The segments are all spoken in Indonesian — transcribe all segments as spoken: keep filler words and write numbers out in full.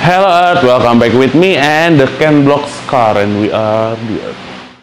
Hello Earth, welcome back with me and the Ken Block car, and we are the Earth.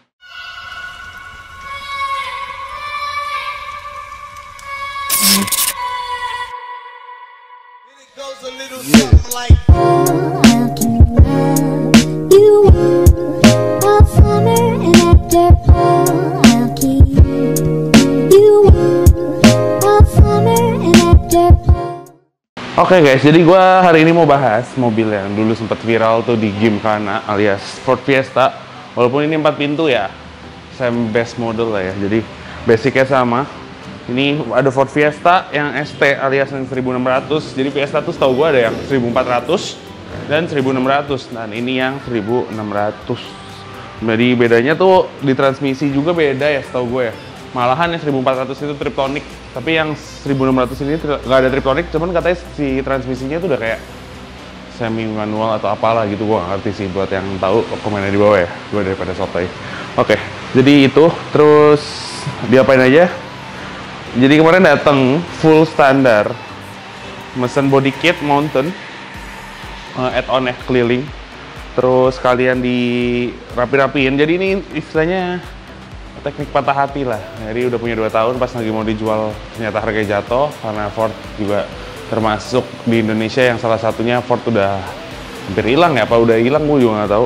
Oke okay guys, jadi gue hari ini mau bahas mobil yang dulu sempat viral tuh di Gymkhana alias Ford Fiesta. Walaupun ini empat pintu ya, same base model lah ya, jadi basicnya sama. Ini ada Ford Fiesta yang S T alias yang seribu enam ratus. Jadi Fiesta tuh setahu gue ada yang seribu empat ratus dan seribu enam ratus. Dan ini yang seribu enam ratus. Jadi bedanya tuh di transmisi juga beda ya setahu gue ya. Malahan yang seribu empat ratus itu Triptonic, tapi yang seribu enam ratus ini nggak ada Triptonic, cuman katanya si transmisinya tuh udah kayak semi manual atau apalah gitu. Gue nggak ngerti sih, buat yang tahu komennya di bawah ya, gue daripada sotoy. Oke, jadi itu terus diapain aja. Jadi kemarin datang full standar, mesen body kit mountain, uh, add-on ya keliling, terus kalian dirapi-rapiin. Jadi ini istilahnya teknik patah hati lah. Jadi udah punya dua tahun, pas lagi mau dijual ternyata harganya jatuh karena Ford juga termasuk di Indonesia yang salah satunya Ford udah hampir hilang ya, apa udah hilang gue juga nggak tahu.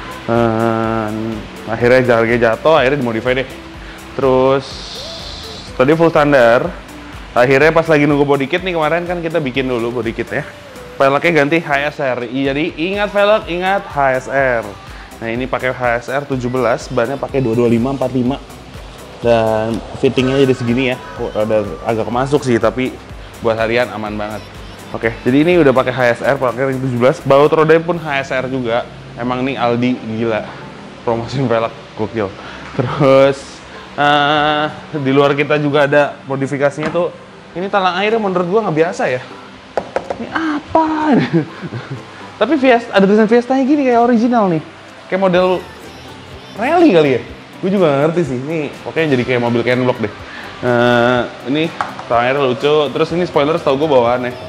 Hmm, akhirnya harganya jatuh, akhirnya dimodify deh. Terus tadi full standar, akhirnya pas lagi nunggu body kit nih kemarin kan kita bikin dulu body kit ya. Velgnya ganti H S R. Jadi ingat velg, ingat H S R. Nah ini pakai H S R tujuh belas, bannya pakai dua dua lima empat lima dan fittingnya jadi segini ya. Oh, ada agak masuk sih, tapi buat harian aman banget. Oke, jadi ini udah pakai H S R, pakai ring tujuh belas, baut rodanya pun H S R juga. Emang nih Aldi gila, promosiin velg gokil. Terus uh, di luar kita juga ada modifikasinya tuh. Ini talang airnya menurut gua nggak biasa ya. Ini apa? Tapi Fiesta, ada tulisan Fiesta-nya gini kayak original nih. Kayak model rally kali ya, gue juga gak ngerti sih. Ini pokoknya jadi kayak mobil Ken Block deh. Uh, ini talang airnya lucu. Terus ini spoiler tau gue bawaan ya.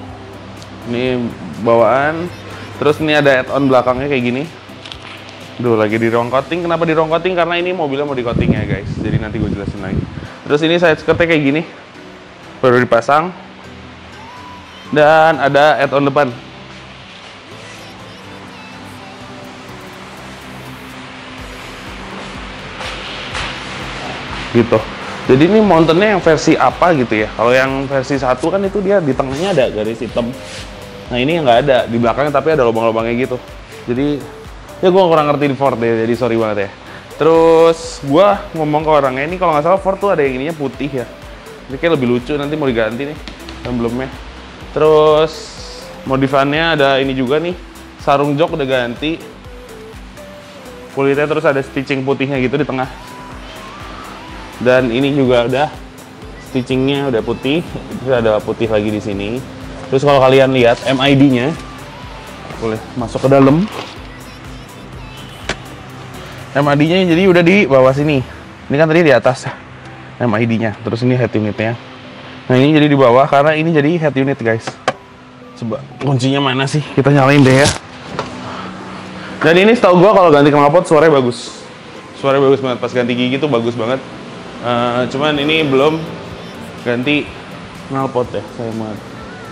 Ini bawaan. Terus ini ada add-on belakangnya kayak gini. Duh, lagi di ruang coating. Kenapa di ruang coating? Karena ini mobilnya mau di coating ya guys. Jadi nanti gue jelasin lagi. Terus ini side skirtnya kayak gini, baru dipasang. Dan ada add-on depan. Gitu. Jadi ini mountainnya yang versi apa gitu ya. Kalau yang versi satu kan itu dia di tengahnya ada garis hitam. Nah ini yang nggak ada di belakangnya, tapi ada lubang-lubangnya gitu. Jadi ya gue kurang ngerti di Ford ya, jadi sorry banget ya. Terus gue ngomong ke orangnya, ini kalau nggak salah Ford tuh ada yang ininya putih ya. Ini kayak lebih lucu, nanti mau diganti nih emblemnya. Terus modifannya ada ini juga nih, sarung jok udah ganti. Kulitnya terus ada stitching putihnya gitu di tengah. Dan ini juga udah stitchingnya udah putih, terus ada putih lagi di sini. Terus kalau kalian lihat M I D-nya, boleh masuk ke dalam. M I D-nya jadi udah di bawah sini. Ini kan tadi di atas M I D-nya. Terus ini head unitnya. Nah ini jadi di bawah karena ini jadi head unit guys. Coba kuncinya mana sih? Kita nyalain deh ya. Dan ini setahu gua kalau ganti knalpot suaranya bagus. Suaranya bagus banget, pas ganti gigi tuh bagus banget. Uh, cuman ini belum ganti knalpot ya, sayang banget.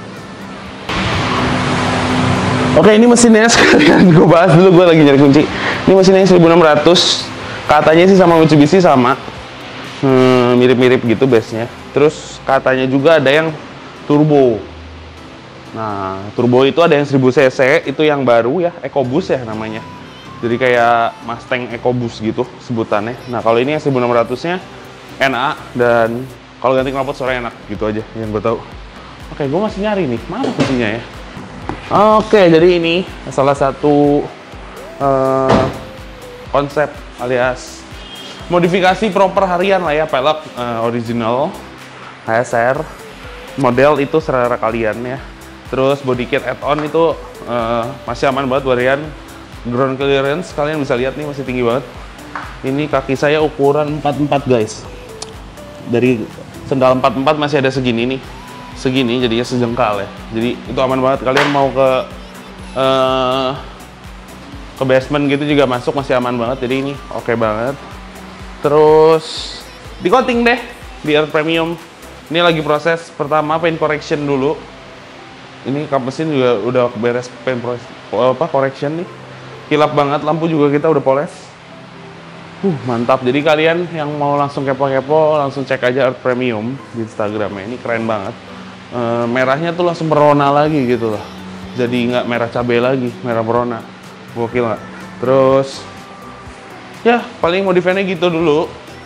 Oke, ini mesinnya sekalian gue bahas dulu, gue lagi nyari kunci. Ini mesinnya seribu enam ratus, katanya sih sama Mitsubishi sama, mirip-mirip hmm, gitu base-nya. Terus katanya juga ada yang turbo. Nah, turbo itu ada yang seribu cc, itu yang baru ya, EcoBoost ya namanya. Jadi kayak Mustang EcoBoost gitu sebutannya. Nah, kalau ini yang seribu enam ratus-nya N A, dan kalau ganti knalpot suaranya enak gitu aja yang gue tahu. Oke, gue masih nyari nih, mana kuncinya ya? Oke, jadi ini salah satu uh, konsep alias modifikasi proper harian lah ya, pelek uh, original H S R, model itu selera kalian ya. Terus body kit add-on itu uh, masih aman banget, varian ground clearance kalian bisa lihat nih masih tinggi banget. Ini kaki saya ukuran empat empat guys. Dari sendal empat empat masih ada segini nih, segini jadinya sejengkal ya. Jadi itu aman banget, kalian mau ke uh, ke basement gitu juga masuk, masih aman banget. Jadi ini oke okay banget. Terus di coating deh di Earth Premium. Ini lagi proses pertama paint correction dulu. Ini kap mesin juga udah beres paint apa correction nih. Kilap banget, lampu juga kita udah poles. Uh, mantap. Jadi kalian yang mau langsung kepo-kepo, langsung cek aja Earth Premium di Instagramnya. Ini keren banget. E, merahnya tuh langsung berwarna lagi gitu loh. Jadi nggak merah cabai lagi, merah berwarna. Gokil nggak? Terus, ya paling modifannya gitu dulu.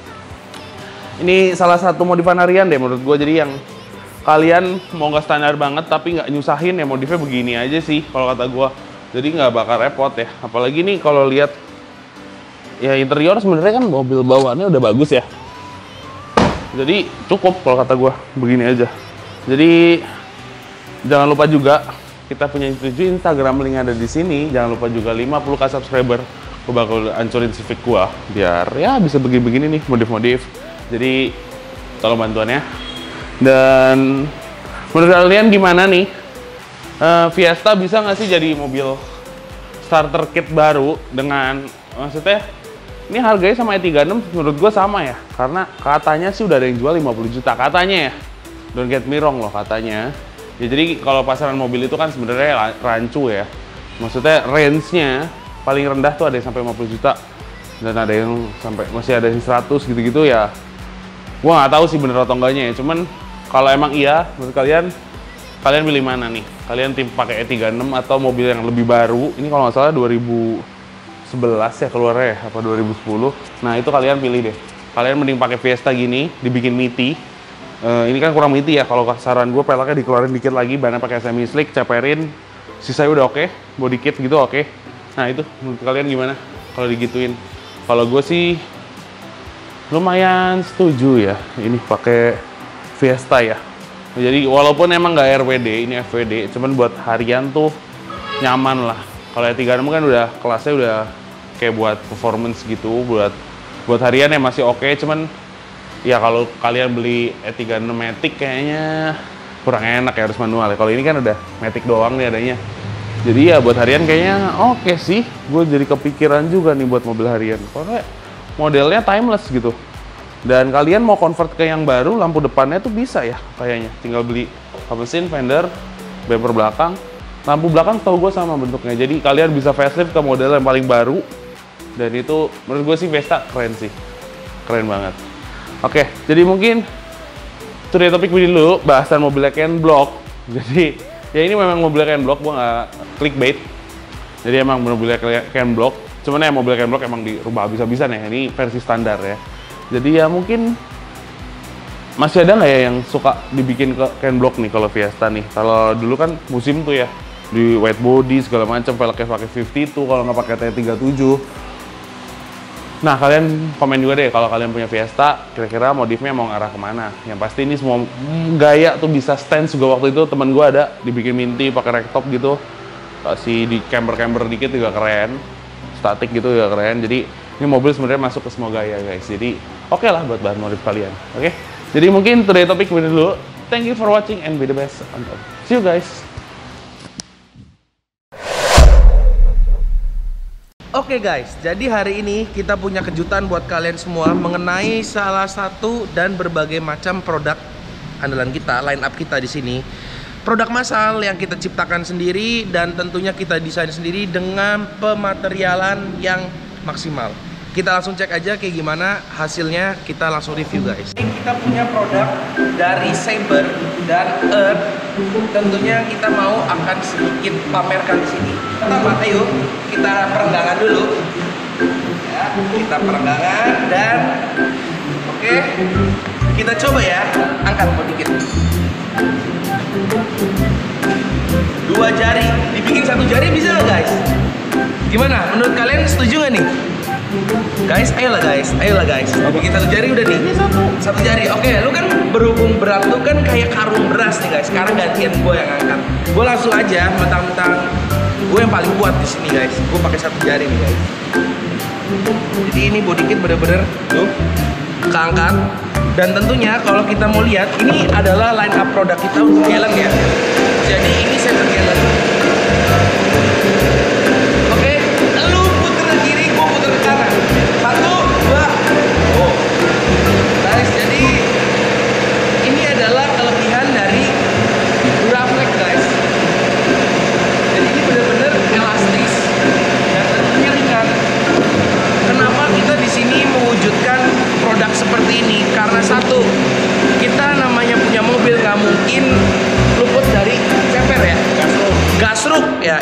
Ini salah satu modifan harian deh menurut gue. Jadi yang kalian mau nggak standar banget tapi nggak nyusahin ya, modifnya begini aja sih kalau kata gue. Jadi nggak bakal repot ya. Apalagi nih kalau lihat ya interior sebenarnya kan mobil bawaannya udah bagus ya. Jadi cukup kalau kata gue begini aja. Jadi jangan lupa juga kita punya tujuh Instagram, link ada di sini. Jangan lupa juga lima puluh k subscriber. Gue bakal hancurin Civic gue biar ya bisa begini-begini nih modif-modif. Jadi tolong bantuannya. Dan menurut kalian gimana nih? Uh, Fiesta bisa nggak sih jadi mobil starter kit baru dengan maksudnya? Ini harganya sama E tiga enam menurut gue sama ya. Karena katanya sih udah ada yang jual lima puluh juta. Katanya ya. Don't get me wrong loh katanya. Ya, jadi kalau pasaran mobil itu kan sebenarnya rancu ya. Maksudnya range-nya paling rendah tuh ada yang sampai lima puluh juta. Dan ada yang sampai masih ada yang seratus gitu-gitu ya. Gue nggak tahu sih bener atau enggaknya ya. Cuman kalau emang iya menurut kalian, kalian pilih mana nih? Kalian tim pakai E tiga enam atau mobil yang lebih baru? Ini kalau nggak salah dua ribu sebelas ya keluarnya ya, apa dua ribu sepuluh. Nah itu kalian pilih deh. Kalian mending pakai Fiesta gini, dibikin meaty. Uh, ini kan kurang meaty ya. Kalau saran gue peleknya dikeluarin dikit lagi, bannya pakai semi slick, ceperin, sisanya udah oke, okay. Body kit gitu oke. Okay. Nah itu menurut kalian gimana? Kalau digituin? Kalau gue sih lumayan setuju ya. Ini pakai Fiesta ya. Jadi walaupun emang nggak R W D, ini F W D, cuman buat harian tuh nyaman lah. Kalau E tiga enam kan udah kelasnya udah kayak buat performance gitu, buat buat harian ya masih oke, okay, cuman ya kalau kalian beli E tiga enam Matic kayaknya kurang enak ya, harus manual ya. Kalau ini kan udah Matic doang nih adanya. Jadi ya buat harian kayaknya oke okay sih. Gue jadi kepikiran juga nih buat mobil harian. Karena modelnya timeless gitu. Dan kalian mau convert ke yang baru, lampu depannya tuh bisa ya kayaknya. Tinggal beli kap mesin, fender, bumper belakang. Lampu belakang tau gue sama bentuknya, jadi kalian bisa facelift ke model yang paling baru. Dan itu menurut gue sih Fiesta keren sih, keren banget. Oke, jadi mungkin today topik video dulu, bahasan mobilnya Ken Block. Jadi ya ini memang mobilnya Ken Block, gue nggak clickbait. Jadi emang mobilnya Ken Block, cuman ya mobil Ken Block emang dirubah habis-habisan ya, ini versi standar ya. Jadi ya mungkin masih ada nggak ya yang suka dibikin ke Ken Block nih kalau Fiesta nih. Kalau dulu kan musim tuh ya, di white body segala macam, velgnya pakai lima puluh dua kalau nggak pakai T tiga puluh tujuh. Nah kalian komen juga deh kalau kalian punya Fiesta, kira-kira modifnya mau ngarah kemana. Yang pasti ini semua gaya tuh bisa stance juga. Waktu itu temen gue ada dibikin minty pakai ragtop gitu, kasih di camber-camber dikit juga keren, statik gitu juga keren. Jadi ini mobil sebenarnya masuk ke semua gaya guys. Jadi oke okay lah buat bahan modif kalian. Oke, okay? Jadi mungkin today topik video dulu. Thank you for watching and be the best. See you guys. Oke okay guys, jadi hari ini kita punya kejutan buat kalian semua mengenai salah satu dan berbagai macam produk andalan kita, line up kita di sini. Produk massal yang kita ciptakan sendiri dan tentunya kita desain sendiri dengan pematerialan yang maksimal. Kita langsung cek aja kayak gimana hasilnya, kita langsung review guys. Kita punya produk dari Saber dan Earth. Tentunya kita mau akan sedikit pamerkan di sini. Pertama, ayo kita perenggangan dulu. Ya, kita perenggangan dan oke, okay, kita coba ya, angkat sedikit. Dua jari, dibikin satu jari bisa nggak guys? Gimana? Menurut kalian setuju nggak nih? Guys, ayolah guys, ayolah guys. Bikin satu jari udah nih. Ini satu, satu jari. Oke, lu kan berhubung berat lu kan kayak karung beras nih guys. Sekarang gantian gue yang angkat. Gue langsung aja, mentang-mentang gue yang paling kuat di sini guys. Gue pakai satu jari nih guys. Jadi ini body kit bener-bener tuh keangkat. Dan tentunya kalau kita mau lihat, ini adalah line up produk kita untuk Gallon ya. Jadi ini center Gallon.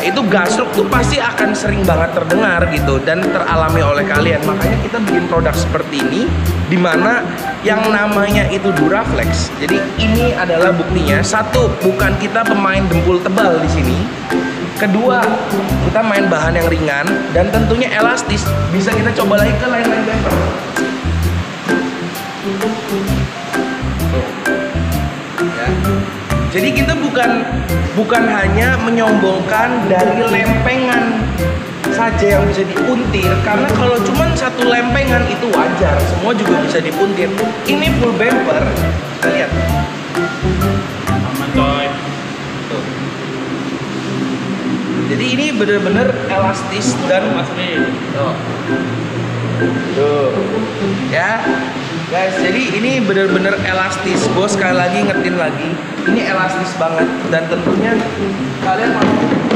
itu gasruk tuh pasti akan sering banget terdengar gitu dan teralami oleh kalian. Makanya kita bikin produk seperti ini, dimana yang namanya itu Duraflex. Jadi ini adalah buktinya. Satu, bukan kita pemain dempul tebal di sini. Kedua, kita main bahan yang ringan dan tentunya elastis. Bisa kita coba lagi ke lain-lain bumper. Ya. Jadi kita bukan bukan hanya menyombongkan dari lempengan saja yang bisa dipuntir, karena kalau cuma satu lempengan itu wajar, semua juga bisa dipuntir. Ini full bumper, kita lihat. Aman coy. Tuh. Jadi ini benar-benar elastis dan tuh. Tuh. Ya. Guys, jadi ini benar-benar elastis. Gue sekali lagi ngetin lagi, ini elastis banget dan tentunya kalian mau.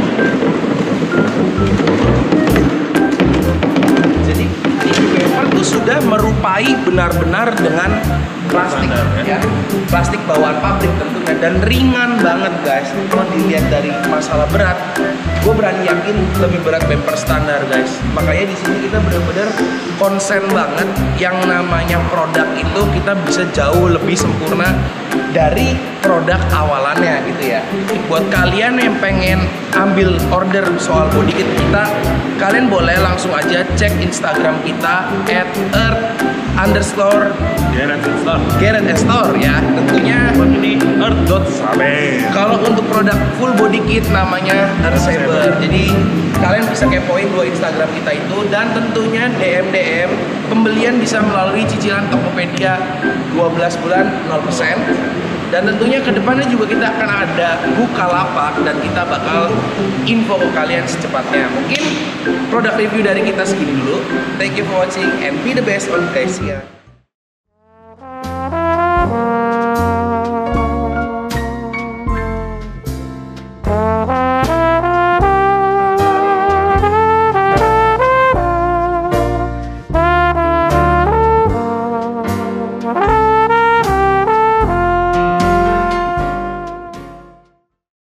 Jadi ini bumper tuh sudah merupai benar-benar dengan plastik ya, plastik bawaan pabrik tentunya dan ringan banget guys. Kalau dilihat dari masalah berat, gue berani yakin lebih berat bumper standar guys. Makanya di sini kita benar-benar konsen banget yang namanya produk itu kita bisa jauh lebih sempurna dari produk awalannya gitu ya. Buat kalian yang pengen ambil order soal body kit kita, kalian boleh langsung aja cek Instagram kita at earth underscore Garrett Store ya. Tentunya ini earth dot saber. Kalau untuk produk full body kit namanya Earth Saber. Jadi kalian bisa kepoin dua Instagram kita itu dan tentunya D M D M pembelian bisa melalui cicilan Tokopedia dua belas bulan nol persen. Dan tentunya kedepannya juga kita akan ada Bukalapak dan kita bakal info ke kalian secepatnya. Mungkin produk review dari kita segini dulu. Thank you for watching and be the best on guys ya.